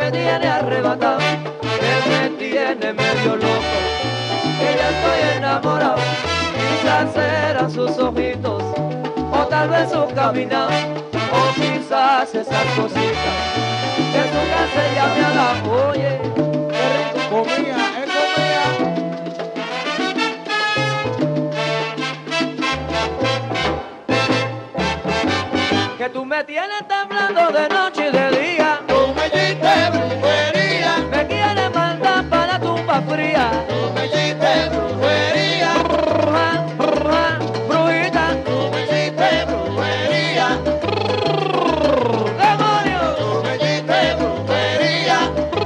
me tiene arrebatado, que me tiene medio loco, que ya estoy enamorado. Quizás eran sus ojitos, o tal vez su caminar, o quizás esas cositas que su casa ya me ha dado. Oye, qué rico. Comía, él comía. Que tú me tienes temblando de noche y de día. Tú me hiciste brujería. Me quieres mandar para la tumba fría. Tú me hiciste brujería. Bruja, bruja, brujita. Tú me hiciste brujería. Demonio, Tú me hiciste brujería.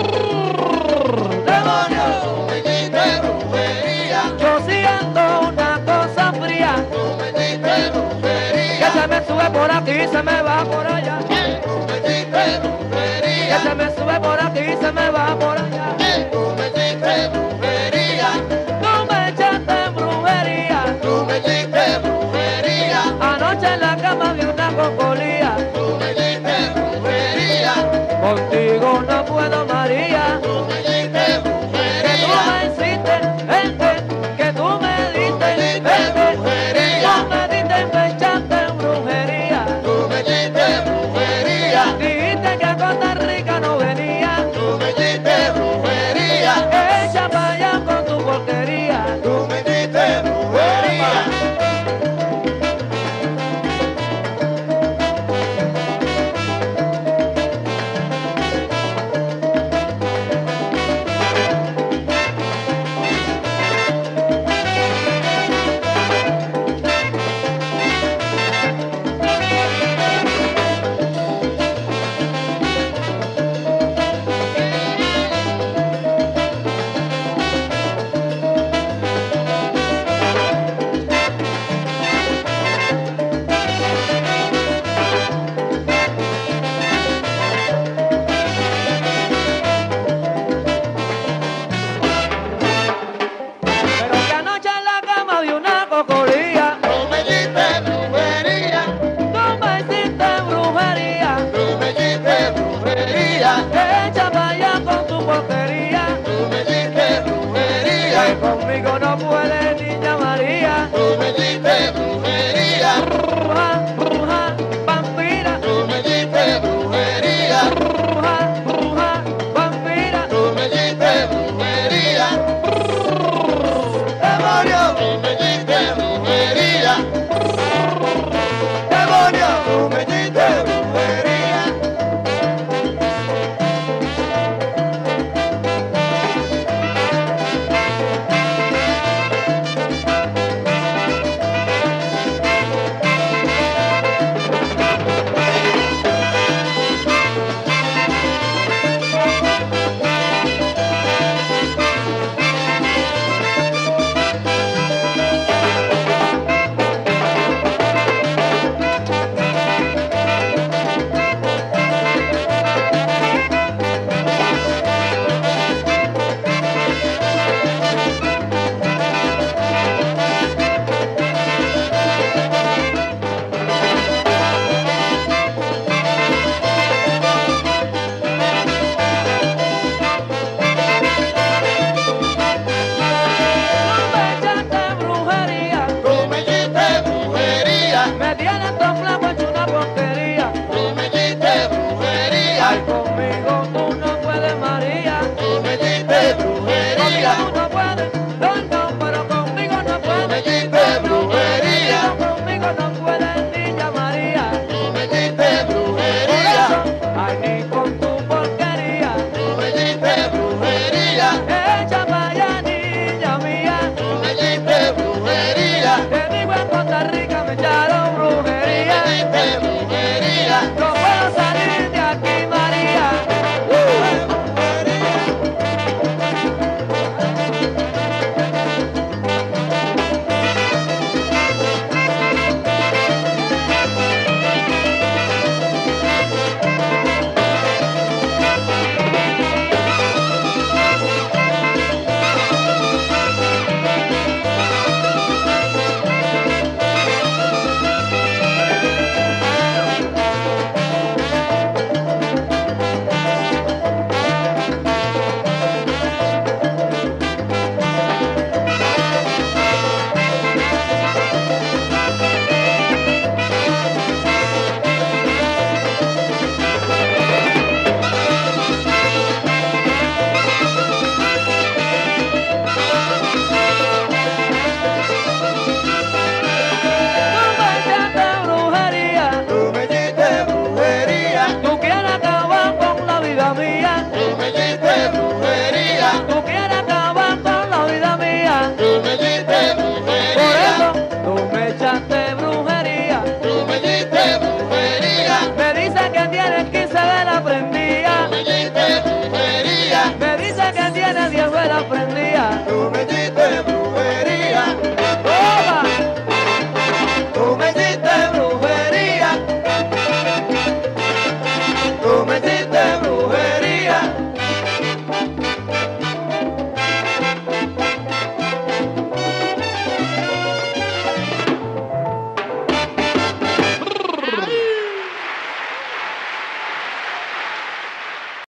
demonio. Tú me hiciste brujería. Yo siento una cosa fría Tú me hiciste brujería. que se me sube por aquí y se me va por allá. Tú me hiciste Que brujería. se me sube por aquí y se me va por allá. Tú me hiciste brujería. Tú me echaste brujería. Tú me hiciste brujería. Anoche en la cama vi una cocolía. Tú me hiciste brujería. Contigo no puedo, María.